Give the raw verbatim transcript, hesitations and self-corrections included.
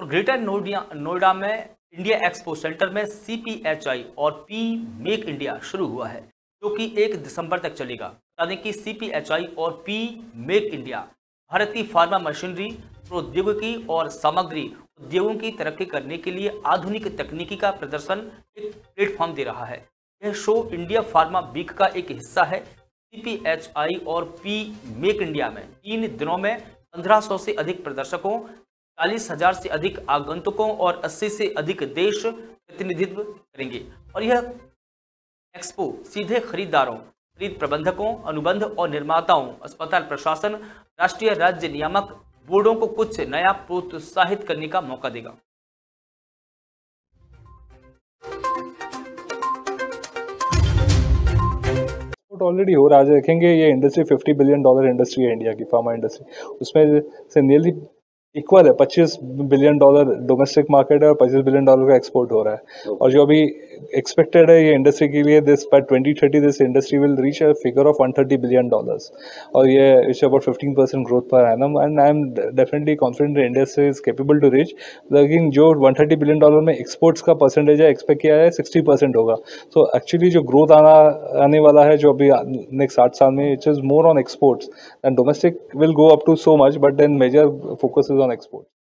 और ग्रेटर नोएडा नोएडा में India expo centre में सी पी एच आई और पी मेक इंडिया शुरू हुआ है, जो कि एक दिसंबर तक चलेगा। बता दें कि सी पी एच आई और पी मेक इंडिया भारतीय फार्मा मशीनरी, प्रौद्योगिकी और सामग्री उद्योगों की तरक्की करने के लिए आधुनिक तकनीकी का प्रदर्शन एक प्लेटफॉर्म दे रहा है। यह शो इंडिया फार्मा वीक का एक हिस्सा है। सी पी एच आई और पी मेक इंडिया में तीन दिनों में पंद्रह सौ से अधिक प्रदर्शकों, चालीस हजार से अधिक आगंतुकों और अस्सी से अधिक देश प्रतिनिधित्व करेंगे। और यह एक्सपो सीधे खरीदारों, खरीद प्रबंधकों, अनुबंध और निर्माताओं, अस्पताल प्रशासन, राष्ट्रीय राज्य नियामक बोर्डों को कुछ नया प्रोत्साहित करने का मौका देगा। ऑलरेडी हो रहा है। देखेंगे ये industry fifty billion dollar industry है इंडिया की, फार्मा इंडस्ट्री। उसमें से नियरली इक्वल है, पच्चीस बिलियन डॉलर डोमेस्टिक मार्केट है और पच्चीस बिलियन डॉलर का एक्सपोर्ट हो रहा है। और जो अभी एक्सपेक्टेड है ये इंडस्ट्री के लिए, this by twenty thirty this industry will reach a figure of one thirty billion dollars, और ये it's about fifteen percent growth per annum. And I am definitely confident industry is capable to reach, लेकिन जो one thirty billion dollar में exports का percentage है expect किया है sixty percent होगा। सो एक्चुअली जो ग्रोथ आना आने वाला है जो अभी नेक्स्ट आठ साल में, it is more on exports and domestic will go up to so much, but then major focus is on export.